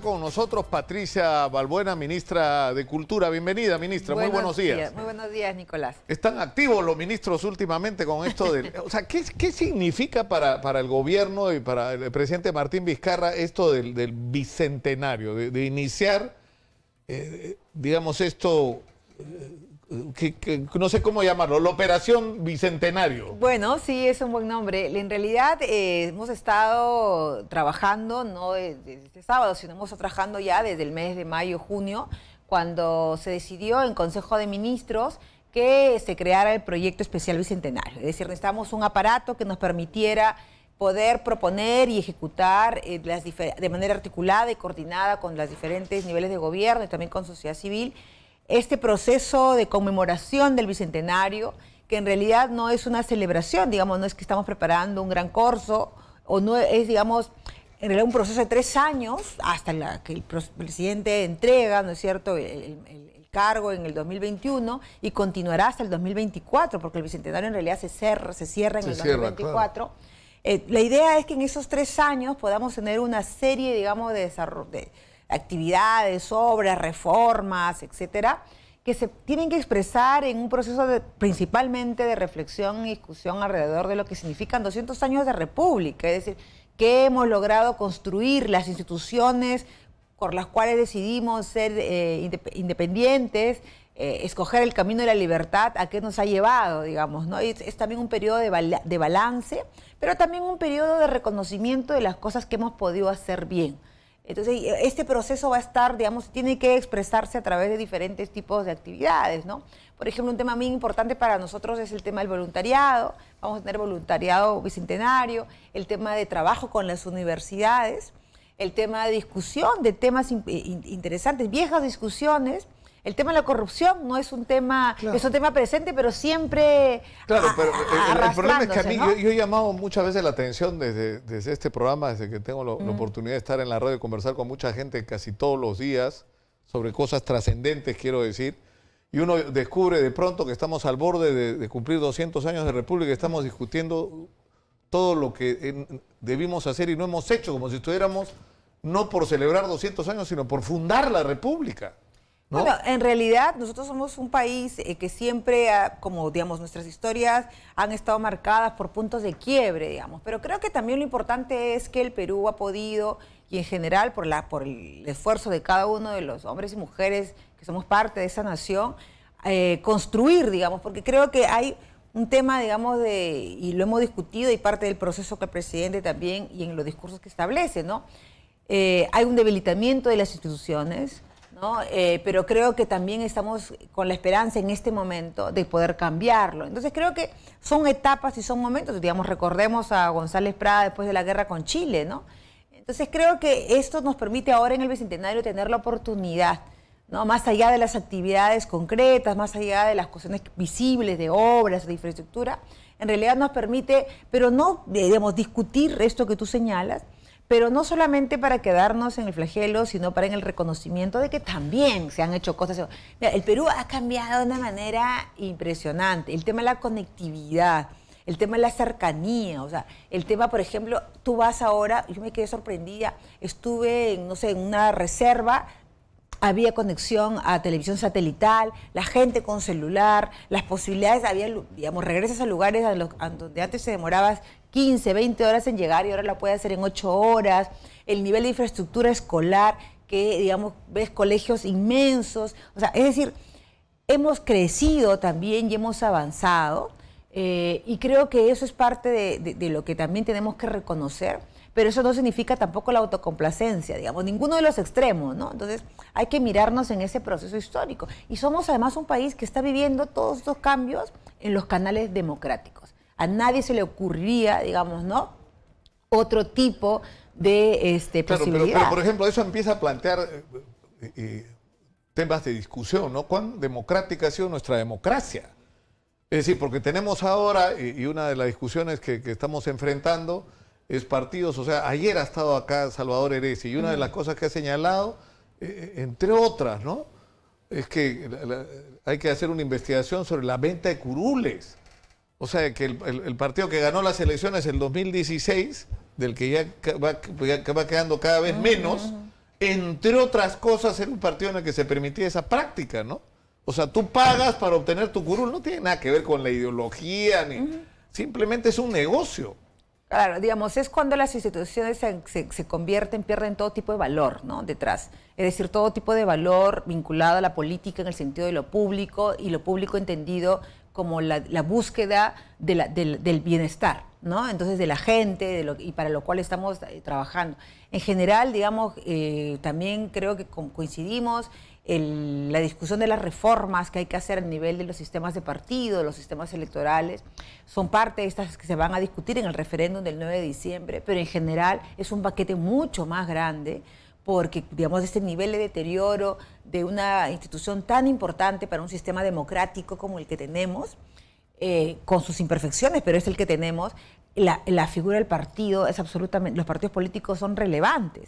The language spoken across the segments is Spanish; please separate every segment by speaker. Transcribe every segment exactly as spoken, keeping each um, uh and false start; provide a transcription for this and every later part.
Speaker 1: con nosotros Patricia Balbuena, ministra de Cultura. Bienvenida, ministra.
Speaker 2: Buenos
Speaker 1: Muy buenos días.
Speaker 2: días. Muy buenos días, Nicolás.
Speaker 1: Están activos los ministros últimamente con esto del... O sea, ¿qué, qué significa para, para el gobierno y para el presidente Martín Vizcarra esto del, del bicentenario, de, de iniciar, eh, digamos, esto... Eh, Que, que, no sé cómo llamarlo, la operación Bicentenario?
Speaker 2: Bueno, sí, es un buen nombre. En realidad eh, hemos estado trabajando, no desde este sábado, sino hemos estado trabajando ya desde el mes de mayo, junio, cuando se decidió en Consejo de Ministros que se creara el proyecto especial Bicentenario. Es decir, necesitamos un aparato que nos permitiera poder proponer y ejecutar eh, las de manera articulada y coordinada con los diferentes niveles de gobierno y también con sociedad civil, este proceso de conmemoración del Bicentenario, que en realidad no es una celebración, digamos, no es que estamos preparando un gran corso, o no es, digamos, en realidad un proceso de tres años, hasta la, que el presidente entrega, ¿no es cierto?, el, el, el cargo en el dos mil veintiuno y continuará hasta el dos mil veinticuatro, porque el Bicentenario en realidad se cierra, se cierra en se el dos mil veinticuatro. Claro. Eh, la idea es que en esos tres años podamos tener una serie, digamos, de desarrollo, de actividades, obras, reformas, etcétera, que se tienen que expresar en un proceso de, principalmente de reflexión y discusión alrededor de lo que significan doscientos años de república, es decir, que hemos logrado construir las instituciones por las cuales decidimos ser eh, independientes, eh, escoger el camino de la libertad, a qué nos ha llevado, digamos, ¿no? Es, es también un periodo de, bala, de balance, pero también un periodo de reconocimiento de las cosas que hemos podido hacer bien. Entonces, este proceso va a estar, digamos, tiene que expresarse a través de diferentes tipos de actividades, ¿no? Por ejemplo, un tema muy importante para nosotros es el tema del voluntariado. Vamos a tener voluntariado bicentenario, el tema de trabajo con las universidades, el tema de discusión de temas interesantes, viejas discusiones. El tema de la corrupción no es un tema, claro. Es un tema presente, pero siempre
Speaker 1: Claro,
Speaker 2: a,
Speaker 1: pero
Speaker 2: a,
Speaker 1: el, el problema es que a mí,
Speaker 2: ¿no?
Speaker 1: yo, yo he llamado muchas veces la atención desde, desde este programa, desde que tengo lo, mm. la oportunidad de estar en la radio y conversar con mucha gente casi todos los días sobre cosas trascendentes, quiero decir, y uno descubre de pronto que estamos al borde de, de cumplir doscientos años de República y estamos discutiendo todo lo que en, debimos hacer y no hemos hecho, como si estuviéramos no por celebrar doscientos años, sino por fundar la República. ¿No?
Speaker 2: Bueno, en realidad nosotros somos un país eh, que siempre, ha, como digamos, nuestras historias han estado marcadas por puntos de quiebre, digamos, pero creo que también lo importante es que el Perú ha podido, y en general por, la, por el esfuerzo de cada uno de los hombres y mujeres que somos parte de esa nación, eh, construir, digamos, porque creo que hay un tema, digamos, de, y lo hemos discutido y parte del proceso que el presidente también, y en los discursos que establece, ¿no? Eh, hay un debilitamiento de las instituciones, ¿no? Eh, pero creo que también estamos con la esperanza en este momento de poder cambiarlo. Entonces creo que son etapas y son momentos, digamos, recordemos a González Prada después de la guerra con Chile, ¿no? Entonces creo que esto nos permite ahora en el Bicentenario tener la oportunidad, ¿no? Más allá de las actividades concretas, más allá de las cuestiones visibles de obras, de infraestructura, en realidad nos permite, pero no, digamos, discutir esto que tú señalas, pero no solamente para quedarnos en el flagelo, sino para en el reconocimiento de que también se han hecho cosas. Mira, el Perú ha cambiado de una manera impresionante. El tema de la conectividad, el tema de la cercanía, o sea, el tema, por ejemplo, tú vas ahora, yo me quedé sorprendida, estuve, en, no sé, en una reserva, había conexión a televisión satelital, la gente con celular, las posibilidades, había, digamos, regresas a lugares a los, a donde antes se demorabas quince, veinte horas en llegar y ahora la puede hacer en ocho horas, el nivel de infraestructura escolar, que, digamos, ves colegios inmensos, o sea, es decir, hemos crecido también y hemos avanzado, eh, y creo que eso es parte de, de, de lo que también tenemos que reconocer, pero eso no significa tampoco la autocomplacencia, digamos, ninguno de los extremos, ¿no? Entonces hay que mirarnos en ese proceso histórico. Y somos además un país que está viviendo todos estos cambios en los canales democráticos. A nadie se le ocurriría, digamos, ¿no?, otro tipo de este,
Speaker 1: claro,
Speaker 2: posibilidad.
Speaker 1: Pero, pero, por ejemplo, eso empieza a plantear eh, eh, temas de discusión, ¿no? ¿Cuán democrática ha sido nuestra democracia? Es decir, porque tenemos ahora, y, y una de las discusiones que, que estamos enfrentando es partidos, o sea, ayer ha estado acá Salvador Heresi, y una de las cosas que ha señalado, eh, entre otras, ¿no?, es que la, la, hay que hacer una investigación sobre la venta de curules. O sea, que el, el, el partido que ganó las elecciones en el dos mil dieciséis, del que ya va, que va quedando cada vez menos, entre otras cosas, era un partido en el que se permitía esa práctica, ¿no? O sea, tú pagas para obtener tu curul, no tiene nada que ver con la ideología, ni uh-huh. simplemente es un negocio.
Speaker 2: Claro, digamos, es cuando las instituciones se, se, se convierten, pierden todo tipo de valor, ¿no? Detrás. Es decir, todo tipo de valor vinculado a la política en el sentido de lo público, y lo público entendido como la, la búsqueda de la, del, del bienestar, ¿no? Entonces, de la gente, de lo, y para lo cual estamos eh, trabajando. En general, digamos, eh, también creo que coincidimos el, la discusión de las reformas que hay que hacer a nivel de los sistemas de partido, de los sistemas electorales, son parte de estas que se van a discutir en el referéndum del nueve de diciembre, pero en general es un paquete mucho más grande, porque, digamos, este nivel de deterioro de una institución tan importante para un sistema democrático como el que tenemos, eh, con sus imperfecciones, pero es el que tenemos, la, la figura del partido es absolutamente, los partidos políticos son relevantes.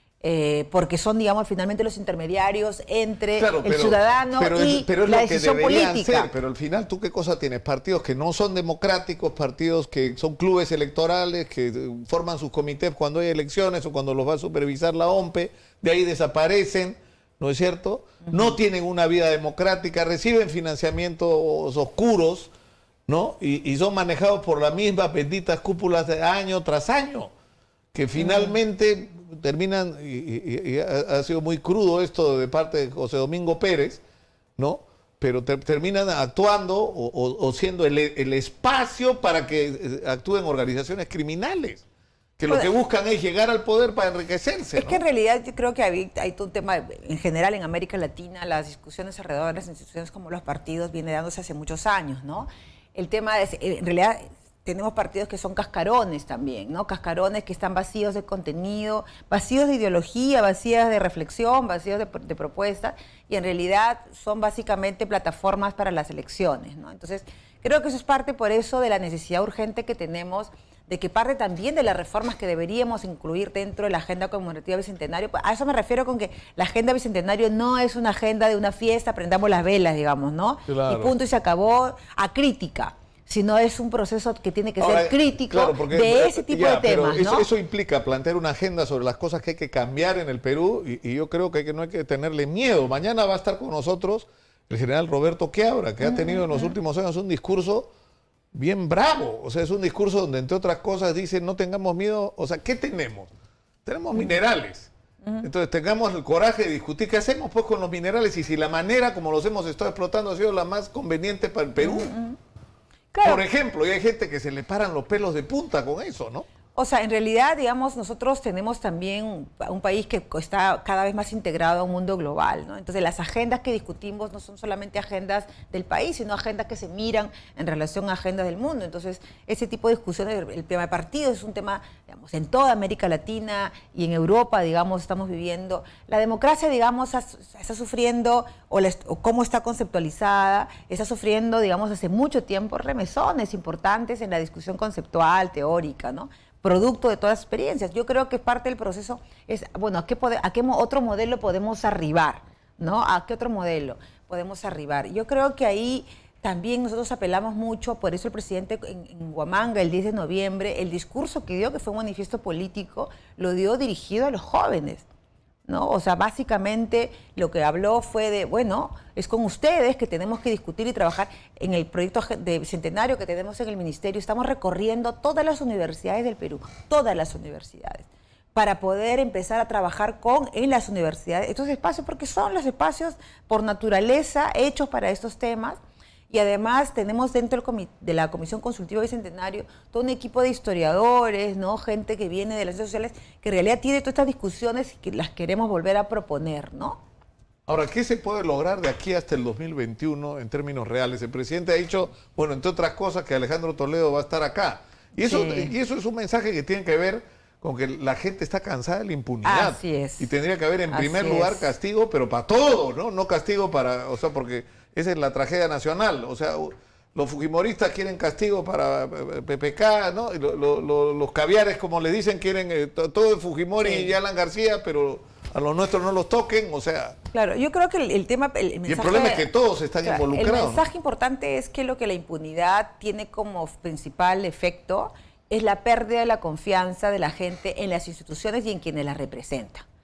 Speaker 2: Eh, porque son, digamos, finalmente los intermediarios entre
Speaker 1: claro, pero,
Speaker 2: el ciudadano
Speaker 1: pero
Speaker 2: y
Speaker 1: es, pero es
Speaker 2: la
Speaker 1: lo que
Speaker 2: decisión política.
Speaker 1: Ser, pero al final, ¿tú qué cosa tienes? Partidos que no son democráticos, partidos que son clubes electorales, que forman sus comités cuando hay elecciones o cuando los va a supervisar la O M P E, de ahí desaparecen, ¿no es cierto? Uh-huh. No tienen una vida democrática, reciben financiamientos oscuros, ¿no? Y, y son manejados por las mismas benditas cúpulas de año tras año, que finalmente... Uh-huh. terminan, y, y, y ha, ha sido muy crudo esto de parte de José Domingo Pérez, ¿no? Pero ter, terminan actuando o, o, o siendo el, el espacio para que actúen organizaciones criminales, que lo que buscan es llegar al poder para enriquecerse.
Speaker 2: Es, ¿no? Que en realidad yo creo que hay, hay todo un tema, en general en América Latina, las discusiones alrededor de las instituciones como los partidos viene dándose hace muchos años, ¿no? El tema es, en realidad... tenemos partidos que son cascarones también, ¿no? Cascarones que están vacíos de contenido, vacíos de ideología, vacíos de reflexión, vacíos de, de propuestas, y en realidad son básicamente plataformas para las elecciones, ¿no? Entonces, creo que eso es parte por eso de la necesidad urgente que tenemos, de que parte también de las reformas que deberíamos incluir dentro de la agenda conmemorativa bicentenario. A eso me refiero con que la agenda bicentenario no es una agenda de una fiesta, prendamos las velas, digamos, ¿no? Claro. Y punto, y se acabó, a crítica. Sino es un proceso que tiene que Ahora, ser crítico claro, porque, de ese tipo ya, de temas.
Speaker 1: Pero
Speaker 2: ¿no?
Speaker 1: eso, eso implica plantear una agenda sobre las cosas que hay que cambiar en el Perú, y, y yo creo que, hay que no hay que tenerle miedo. Mañana va a estar con nosotros el general Roberto Quiabra, que uh-huh, ha tenido en los uh-huh. últimos años un discurso bien bravo. O sea, es un discurso donde, entre otras cosas, dice no tengamos miedo. O sea, ¿qué tenemos? Tenemos uh-huh. minerales. Uh-huh. Entonces tengamos el coraje de discutir qué hacemos pues con los minerales, y si la manera como los hemos estado explotando ha sido la más conveniente para el Perú. Uh-huh. Claro. Por ejemplo, y hay gente que se le paran los pelos de punta con eso, ¿no?
Speaker 2: O sea, en realidad, digamos, nosotros tenemos también un, un país que está cada vez más integrado a un mundo global, ¿no? Entonces, las agendas que discutimos no son solamente agendas del país, sino agendas que se miran en relación a agendas del mundo. Entonces, ese tipo de discusiones, el tema de partidos es un tema, digamos, en toda América Latina y en Europa, digamos, estamos viviendo. La democracia, digamos, está sufriendo, o, la, o cómo está conceptualizada, está sufriendo, digamos, hace mucho tiempo remesones importantes en la discusión conceptual, teórica, ¿no? Producto de todas las experiencias. Yo creo que parte del proceso es, bueno, ¿a qué, pode, a qué otro modelo podemos arribar? ¿No? ¿A qué otro modelo podemos arribar? Yo creo que ahí también nosotros apelamos mucho, por eso el presidente en, en Huamanga, el diez de noviembre, el discurso que dio, que fue un manifiesto político, lo dio dirigido a los jóvenes, ¿no? O sea, básicamente lo que habló fue de, bueno, es con ustedes que tenemos que discutir y trabajar en el proyecto de bicentenario que tenemos en el ministerio. Estamos recorriendo todas las universidades del Perú, todas las universidades, para poder empezar a trabajar con en las universidades estos espacios, porque son los espacios por naturaleza hechos para estos temas. Y además tenemos dentro de la Comisión Consultiva Bicentenario todo un equipo de historiadores, ¿no? Gente que viene de las ciencias sociales, que en realidad tiene todas estas discusiones y que las queremos volver a proponer, ¿no?
Speaker 1: Ahora, ¿qué se puede lograr de aquí hasta el dos mil veintiuno en términos reales? El presidente ha dicho, bueno, entre otras cosas, que Alejandro Toledo va a estar acá. Y eso, sí. y eso es un mensaje que tiene que ver con que la gente está cansada de la impunidad.
Speaker 2: Así es.
Speaker 1: Y tendría que haber, en
Speaker 2: Así
Speaker 1: primer lugar,
Speaker 2: es.
Speaker 1: castigo, pero para todo, ¿no? No castigo para, o sea, porque esa es la tragedia nacional. O sea, los fujimoristas quieren castigo para P P K, ¿no? Y lo, lo, lo, los caviares, como le dicen, quieren eh, todo de Fujimori sí. y Alan García, pero a los nuestros no los toquen, o sea...
Speaker 2: Claro, yo creo que el, el tema... El mensaje,
Speaker 1: y el problema es que todos están claro, involucrados.
Speaker 2: El mensaje importante es que lo que la impunidad tiene como principal efecto es la pérdida de la confianza de la gente en las instituciones y en quienes las representan.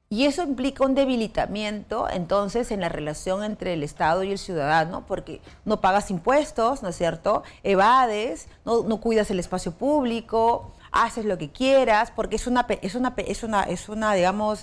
Speaker 2: Y eso implica un debilitamiento, entonces, en la relación entre el Estado y el ciudadano, porque no pagas impuestos, ¿no es cierto? Evades, no, no cuidas el espacio público, haces lo que quieras, porque es una, es una, es una, es una digamos,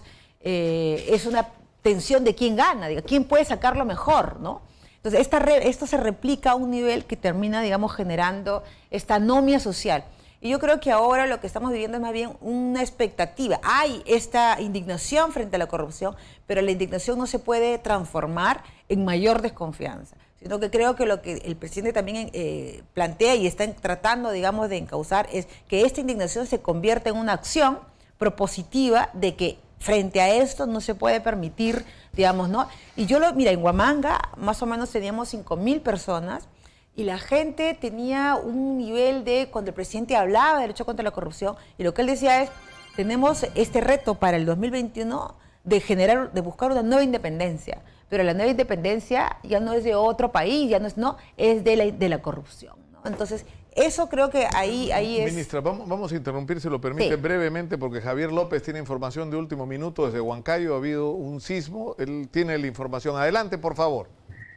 Speaker 2: eh, es una tensión de quién gana, diga, quién puede sacarlo mejor, ¿no? Entonces, esta re, esto se replica a un nivel que termina, digamos, generando esta anomia social. Y yo creo que ahora lo que estamos viviendo es más bien una expectativa. Hay esta indignación frente a la corrupción, pero la indignación no se puede transformar en mayor desconfianza, sino que creo que lo que el presidente también eh, plantea y está tratando, digamos, de encauzar es que esta indignación se convierta en una acción propositiva de que frente a esto no se puede permitir, digamos, ¿no? Y yo lo, mira, en Huamanga más o menos teníamos cinco mil personas, y la gente tenía un nivel de, cuando el presidente hablaba de lucha contra la corrupción, y lo que él decía es, tenemos este reto para el dos mil veintiuno de generar, de buscar una nueva independencia, pero la nueva independencia ya no es de otro país, ya no es, no, es de la, de la corrupción, ¿no? Entonces, eso creo que ahí, ahí es...
Speaker 1: Ministra, vamos, vamos a interrumpir, si lo permite, sí, brevemente, porque Javier López tiene información de último minuto desde Huancayo, ha habido un sismo, él tiene la información. Adelante, por favor.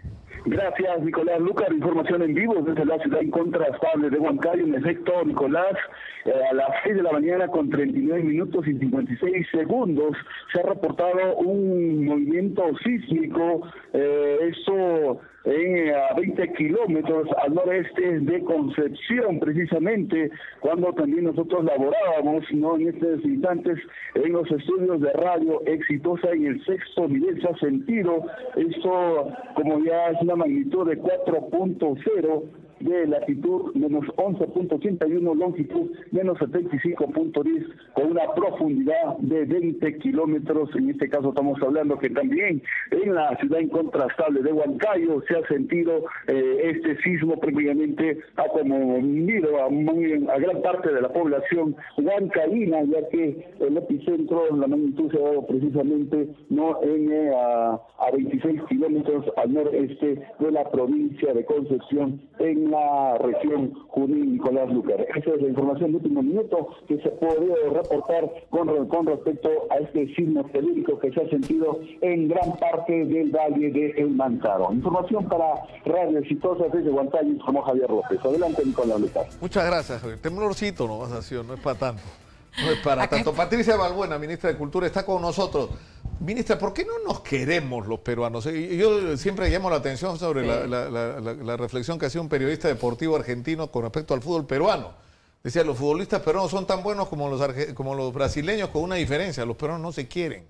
Speaker 3: Gracias, Nicolás Lucar. Información en vivo desde la ciudad incontrastable de Huancayo. En efecto, Nicolás, eh, a las seis de la mañana con treinta y nueve minutos y cincuenta y seis segundos se ha reportado un movimiento sísmico, eh, eso en a veinte kilómetros al noreste de Concepción, precisamente cuando también nosotros laborábamos, no en estos instantes, en los estudios de radio Exitosa en el sexto nivel se ha sentido. Esto, como ya es una magnitud de cuatro punto cero, de latitud menos once punto ochenta y uno, longitud menos setenta y cinco punto diez, con una profundidad de veinte kilómetros. En este caso estamos hablando que también en la ciudad incontrastable de Huancayo se ha sentido eh, este sismo, previamente ha conmovido a, muy, a gran parte de la población huancaína, ya que el epicentro, la magnitud se ha dado precisamente no en eh, a, a veintiséis kilómetros al noreste de la provincia de Concepción, en la región Junín. Nicolás Lucar. Esa es la información de último minuto que se puede reportar con, con respecto a este sismo telúrico que se ha sentido en gran parte del valle de El Mantaro. Información para Radio Exitosa desde Huancayo, informó Javier López. Adelante, Nicolás Lucar.
Speaker 1: Muchas gracias, Javier. Temblorcito no vas a hacer, no es para tanto. No es para tanto. Patricia Balbuena, ministra de Cultura, está con nosotros. Ministra, ¿por qué no nos queremos los peruanos? Yo siempre llamo la atención sobre sí. la, la, la, la, la reflexión que hacía un periodista deportivo argentino con respecto al fútbol peruano. Decía, los futbolistas peruanos son tan buenos como los, como los brasileños, con una diferencia, los peruanos no se quieren.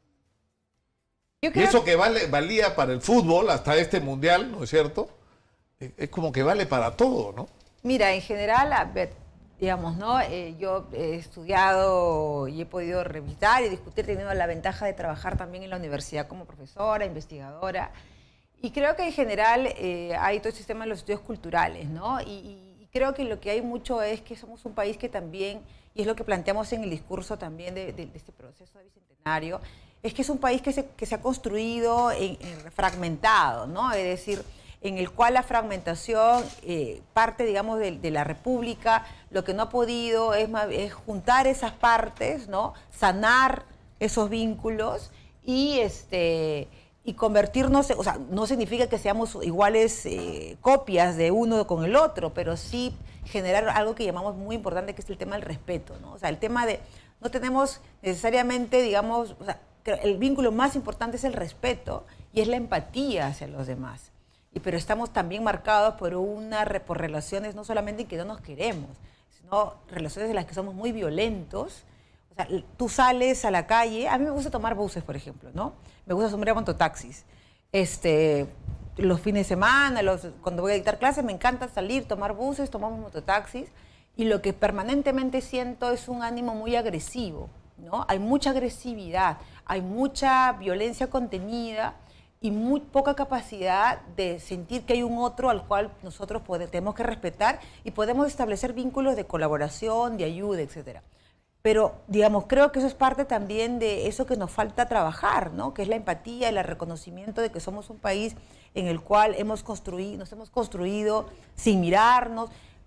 Speaker 1: Yo creo y eso que vale, valía para el fútbol hasta este mundial, ¿no es cierto? Es como que vale para todo, ¿no?
Speaker 2: Mira, en general, a ver, digamos, ¿no? Eh, yo he estudiado y he podido revisar y discutir, teniendo la ventaja de trabajar también en la universidad como profesora, investigadora, y creo que en general eh, hay todo el sistema de los estudios culturales, ¿no? Y, y creo que lo que hay mucho es que somos un país que también, y es lo que planteamos en el discurso también de, de, de este proceso de bicentenario, es que es un país que se, que se ha construido en, en fragmentado, ¿no? Es decir, en el cual la fragmentación eh, parte, digamos, de, de la República, lo que no ha podido es, es juntar esas partes, ¿no? Sanar esos vínculos y, este, y convertirnos, o sea, no significa que seamos iguales eh, copias de uno con el otro, pero sí generar algo que llamamos muy importante, que es el tema del respeto, ¿no? O sea, el tema de, no tenemos necesariamente, digamos, o sea, el vínculo más importante es el respeto y es la empatía hacia los demás. Y, pero estamos también marcados por, una, por relaciones no solamente en que no nos queremos, sino relaciones en las que somos muy violentos. O sea, tú sales a la calle, a mí me gusta tomar buses, por ejemplo, ¿no? Me gusta tomar mototaxis. Este, los fines de semana, los, cuando voy a dictar clases, me encanta salir, tomar buses, tomamos mototaxis. Y lo que permanentemente siento es un ánimo muy agresivo, ¿no? Hay mucha agresividad, hay mucha violencia contenida, y muy poca capacidad de sentir que hay un otro al cual nosotros podemos, tenemos que respetar y podemos establecer vínculos de colaboración, de ayuda, etcétera. Pero, digamos, creo que eso es parte también de eso que nos falta trabajar, ¿no? Que es la empatía, el reconocimiento de que somos un país en el cual hemos construido, nos hemos construido sin mirarnos,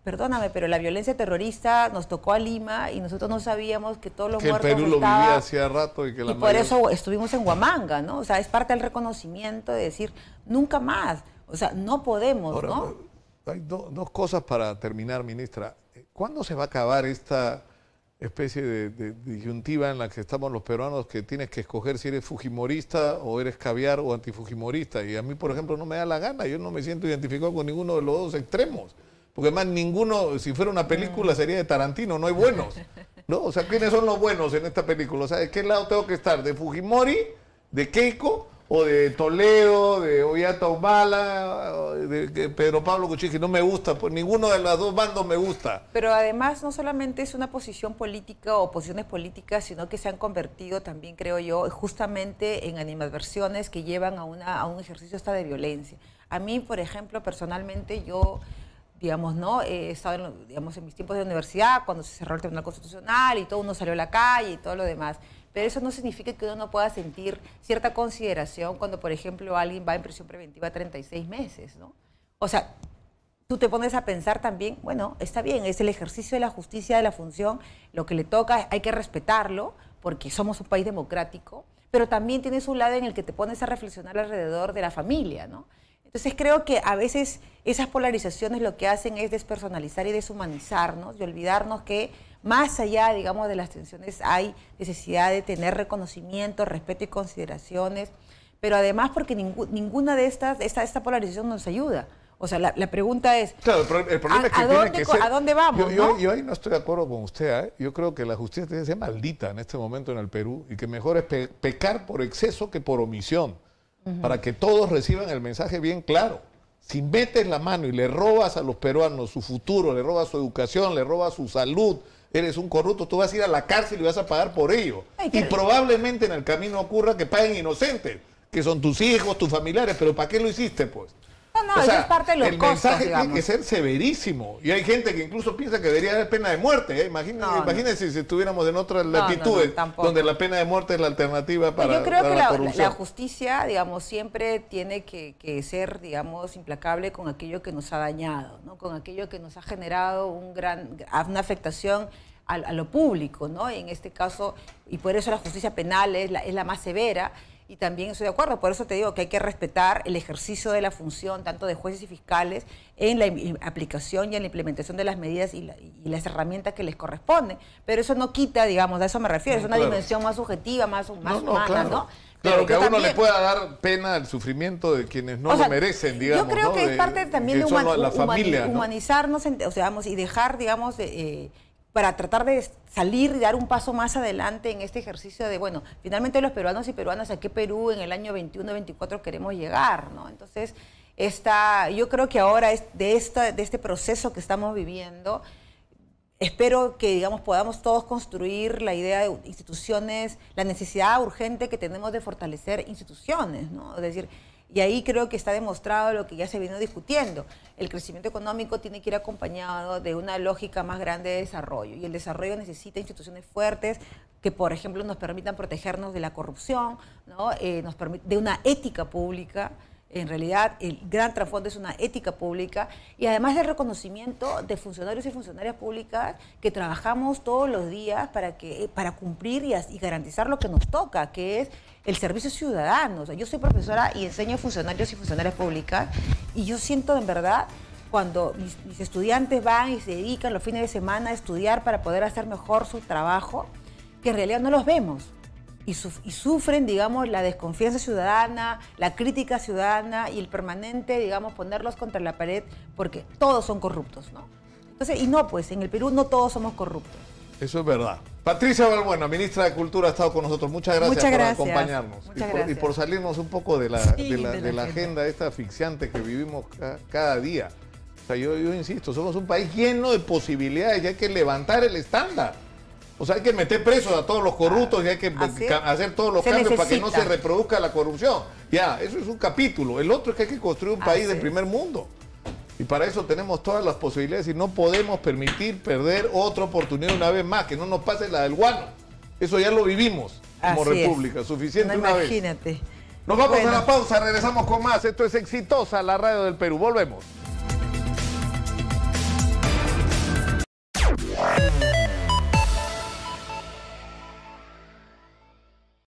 Speaker 2: perdóname, pero la violencia terrorista nos tocó a Lima y nosotros no sabíamos que todos los
Speaker 1: que
Speaker 2: muertos
Speaker 1: el Perú
Speaker 2: estaban,
Speaker 1: lo vivía hacía rato y que la
Speaker 2: y por
Speaker 1: mayor...
Speaker 2: eso estuvimos en Huamanga, ¿no? O sea, es parte del reconocimiento de decir, nunca más, o sea, no podemos,
Speaker 1: Ahora,
Speaker 2: ¿no?
Speaker 1: Hay do, dos cosas para terminar, ministra. ¿Cuándo se va a acabar esta especie de, de disyuntiva en la que estamos los peruanos, que tienes que escoger si eres fujimorista o eres caviar o antifujimorista? Y a mí, por ejemplo, no me da la gana, yo no me siento identificado con ninguno de los dos extremos. Porque además ninguno, si fuera una película, sería de Tarantino, no hay buenos, ¿no? O sea, ¿quiénes son los buenos en esta película? O sea, ¿de qué lado tengo que estar? ¿De Fujimori, de Keiko, o de Toledo, de Ollanta Humala, de, de Pedro Pablo Kuczynski? No me gusta, pues ninguno de los dos bandos me gusta.
Speaker 2: Pero además no solamente es una posición política o posiciones políticas, sino que se han convertido también, creo yo, justamente en animadversiones que llevan a, una, a un ejercicio hasta de violencia. A mí, por ejemplo, personalmente, yo... digamos, ¿no? He estado en, digamos, en mis tiempos de universidad, cuando se cerró el Tribunal Constitucional y todo uno salió a la calle y todo lo demás. Pero eso no significa que uno no pueda sentir cierta consideración cuando, por ejemplo, alguien va en prisión preventiva treinta y seis meses, ¿no? O sea, tú te pones a pensar también, bueno, está bien, es el ejercicio de la justicia, de la función, lo que le toca, hay que respetarlo, porque somos un país democrático, pero también tienes un lado en el que te pones a reflexionar alrededor de la familia, ¿no? Entonces creo que a veces esas polarizaciones lo que hacen es despersonalizar y deshumanizarnos y olvidarnos que más allá, digamos, de las tensiones hay necesidad de tener reconocimiento, respeto y consideraciones, pero además porque ningú, ninguna de estas, esta, esta polarización nos ayuda. O sea, la, la pregunta es,
Speaker 1: claro, el, el problema
Speaker 2: ¿a,
Speaker 1: es que
Speaker 2: a,
Speaker 1: tiene
Speaker 2: dónde,
Speaker 1: que ser,
Speaker 2: ¿a dónde vamos?
Speaker 1: Yo, yo,
Speaker 2: ¿no?
Speaker 1: yo ahí no estoy de acuerdo con usted, ¿eh? Yo creo que la justicia tiene que ser maldita en este momento en el Perú y que mejor es pe pecar por exceso que por omisión. Para que todos reciban el mensaje bien claro. Si metes la mano y le robas a los peruanos su futuro, le robas su educación, le robas su salud, eres un corrupto, tú vas a ir a la cárcel y vas a pagar por ello. Ay, y probablemente en el camino ocurra que paguen inocentes, que son tus hijos, tus familiares, pero ¿para qué lo hiciste, pues?
Speaker 2: No, no, o sea, eso es parte de los
Speaker 1: el
Speaker 2: costos,
Speaker 1: mensaje
Speaker 2: digamos.
Speaker 1: tiene que ser severísimo. Y hay gente que incluso piensa que debería haber pena de muerte. ¿eh? Imagínense,
Speaker 2: no,
Speaker 1: imagínense
Speaker 2: no.
Speaker 1: si estuviéramos en otras
Speaker 2: no,
Speaker 1: latitudes,
Speaker 2: no, no,
Speaker 1: donde la pena de muerte es la alternativa para,
Speaker 2: Yo creo
Speaker 1: para
Speaker 2: que
Speaker 1: la
Speaker 2: la,
Speaker 1: corrupción.
Speaker 2: la justicia, digamos, siempre tiene que, que ser, digamos, implacable con aquello que nos ha dañado, ¿no? Con aquello que nos ha generado un gran, una afectación a, a lo público, ¿no? En este caso, y por eso la justicia penal es la, es la más severa. Y también estoy de acuerdo, por eso te digo que hay que respetar el ejercicio de la función tanto de jueces y fiscales en la aplicación y en la implementación de las medidas y, la, y las herramientas que les corresponden. Pero eso no quita, digamos, a eso me refiero, es una claro. dimensión más subjetiva, más, más
Speaker 1: no, no,
Speaker 2: humana,
Speaker 1: claro.
Speaker 2: ¿no?
Speaker 1: Claro,
Speaker 2: Pero
Speaker 1: que a uno
Speaker 2: también,
Speaker 1: le pueda dar pena el sufrimiento de quienes no
Speaker 2: o sea,
Speaker 1: lo merecen, digamos.
Speaker 2: Yo creo
Speaker 1: ¿no?
Speaker 2: que es
Speaker 1: de,
Speaker 2: parte también de
Speaker 1: human,
Speaker 2: human,
Speaker 1: la familia,
Speaker 2: human,
Speaker 1: ¿no?
Speaker 2: humanizarnos, o sea, vamos, y dejar, digamos, de, eh, para tratar de salir y dar un paso más adelante en este ejercicio de, bueno, finalmente los peruanos y peruanas, ¿a qué Perú en el año veintiuno, veinticuatro queremos llegar, ¿no? Entonces, esta, yo creo que ahora es de, esta, de este proceso que estamos viviendo, espero que, digamos, podamos todos construir la idea de instituciones, la necesidad urgente que tenemos de fortalecer instituciones, ¿no? Es decir, y ahí creo que está demostrado lo que ya se vino discutiendo. El crecimiento económico tiene que ir acompañado de una lógica más grande de desarrollo. Y el desarrollo necesita instituciones fuertes que, por ejemplo, nos permitan protegernos de la corrupción, ¿no? eh, nos de una ética pública. En realidad, el gran trasfondo es una ética pública y además del reconocimiento de funcionarios y funcionarias públicas que trabajamos todos los días para, que, para cumplir y, y garantizar lo que nos toca, que es el servicio ciudadano. O sea, yo soy profesora y enseño a funcionarios y funcionarias públicas y yo siento en verdad cuando mis, mis estudiantes van y se dedican los fines de semana a estudiar para poder hacer mejor su trabajo, que en realidad no los vemos. Y, suf y sufren, digamos, la desconfianza ciudadana, la crítica ciudadana y el permanente, digamos, ponerlos contra la pared porque todos son corruptos, ¿no? Entonces, y no, pues, en el Perú no todos somos corruptos.
Speaker 1: Eso es verdad. Patricia Balbuena, ministra de Cultura, ha estado con nosotros. Muchas gracias,
Speaker 2: Muchas gracias
Speaker 1: por acompañarnos.
Speaker 2: Muchas
Speaker 1: y, por,
Speaker 2: gracias.
Speaker 1: y por salirnos un poco de la,
Speaker 2: sí,
Speaker 1: de la,
Speaker 2: de la,
Speaker 1: de la
Speaker 2: agenda.
Speaker 1: agenda esta asfixiante que vivimos ca cada día. O sea, yo, yo insisto, somos un país lleno de posibilidades y hay que levantar el estándar. O sea, hay que meter presos a todos los corruptos y hay que
Speaker 2: Así
Speaker 1: hacer todos los
Speaker 2: se
Speaker 1: cambios
Speaker 2: necesita.
Speaker 1: para que no se reproduzca la corrupción. Ya, eso es un capítulo. El otro es que hay que construir un país
Speaker 2: Así
Speaker 1: de primer mundo. Y para eso tenemos todas las posibilidades y no podemos permitir perder otra oportunidad una vez más, que no nos pase la del guano. Eso ya lo vivimos como
Speaker 2: Así
Speaker 1: república,
Speaker 2: es.
Speaker 1: suficiente
Speaker 2: No,
Speaker 1: una
Speaker 2: imagínate.
Speaker 1: vez. Nos vamos
Speaker 2: Bueno.
Speaker 1: a la pausa, regresamos con más. Esto es Exitosa, la radio del Perú. Volvemos.